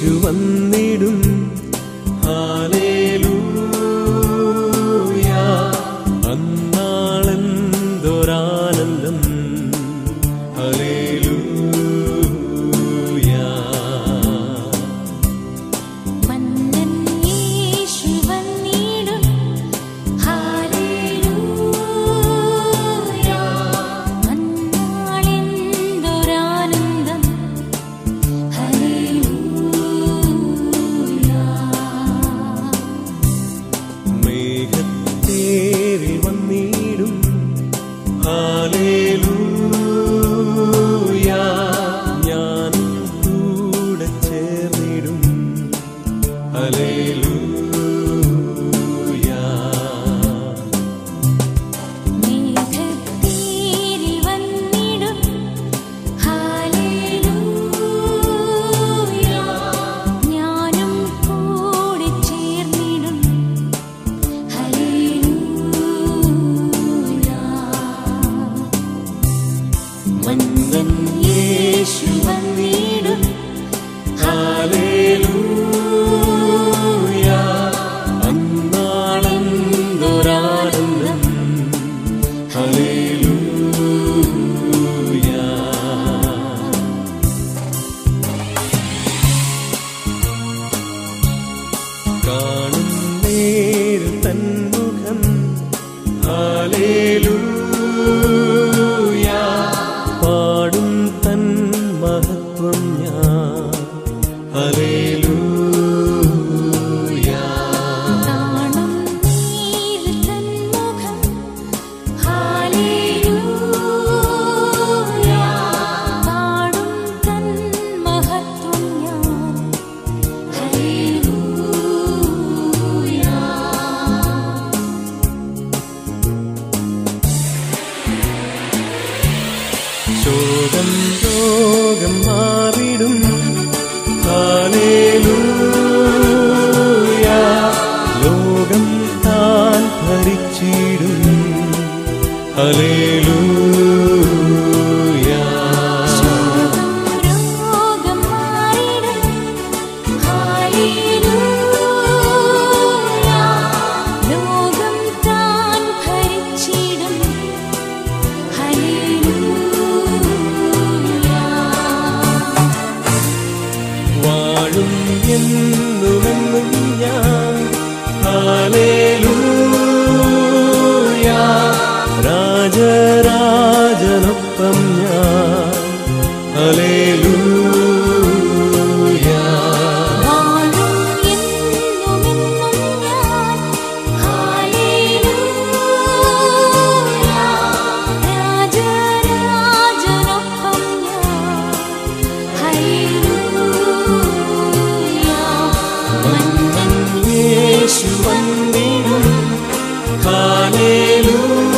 വന്നിടും. ഹല്ലേലൂയ. അന്നാളെന്തൊരാനന്ദം. ഹല്ലേലൂയ. മന്നൻ യേശു വന്നിടും. ഹല്ലേലൂയ. അന്നാളെന്തൊരാനന്ദം. ഹല്ലേലൂയ. മേഘത്തേറി വന്നിടും. ഹല്ലേലൂയ. ഞാൻ കൂടെ ചേർന്നിടും. ഹല്ലേലൂയ. മേഘത്തേറി വന്നിടും. ഹല്ലേലൂയ. ഞാനും കൂടെ ചേർന്നിടും. ഹല്ലേലൂയ. മന്നൻ യേശു വന്നിടും. ഹല്ലേലൂയ. അന്നാളെന്തൊരാനന്ദം. ഹല്ലേലൂയ. കാണും നേരിൽ തന്മുഖം. ഹല്ലേലൂയ. പാടും തൻ മഹത്വം ഞാൻ. ഹല്ലേലൂയ. കാണും നീരിൽ തന്മുഖം. ഹല്ലേലൂയ. പാടും തൻ മഹത്വം ഞാൻ. ഹല്ലേലൂയ. ശോകം രോഗം മാറിടും. ഹല്ലേലൂയ. ലോകം താൻ ഭരിച്ചിടും. ഹല്ലേലൂയ. രോഗം മാറിടും. ഹല്ലേലൂയ. ലോകം താൻ ഭരിച്ചിടും. ഹല്ലേലൂയ. വാഴും എന്നുമെന്നും ഞാൻ. ഹല്ലേലൂയ. രാജരാജനൊപ്പം ഞാൻ. ഹല്ലേലൂയ. വാഴും എന്നുമെന്നും ഞാൻ. ഹല്ലേലൂയ. രാജരാജനൊപ്പം ഞാൻ. ഹല്ലേലൂയ. മന്നൻ യേശു വന്നിടും. ഹല്ലേലൂയ.